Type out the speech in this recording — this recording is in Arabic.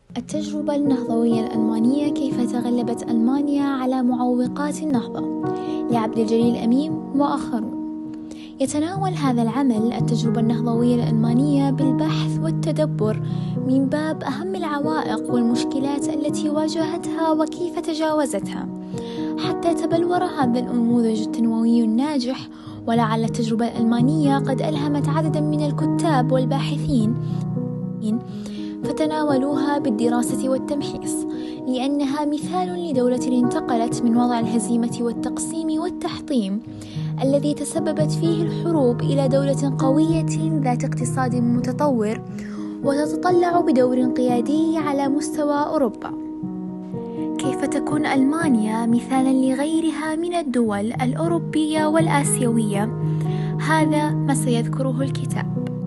التجربة النهضوية الألمانية: كيف تغلبت ألمانيا على معوقات النهضة، لعبد الجليل أميم وآخرون. يتناول هذا العمل التجربة النهضوية الألمانية بالبحث والتدبر من باب أهم العوائق والمشكلات التي واجهتها وكيف تجاوزتها حتى تبلور هذا النموذج التنموي الناجح. ولعل التجربة الألمانية قد ألهمت عددا من الكتاب والباحثين فتناولوها بالدراسة والتمحيص، لأنها مثال لدولة انتقلت من وضع الهزيمة والتقسيم والتحطيم الذي تسببت فيه الحروب إلى دولة قوية ذات اقتصاد متطور وتتطلع بدور قيادي على مستوى أوروبا. كيف تكون ألمانيا مثالا لغيرها من الدول الأوروبية والآسيوية؟ هذا ما سيذكره الكتاب.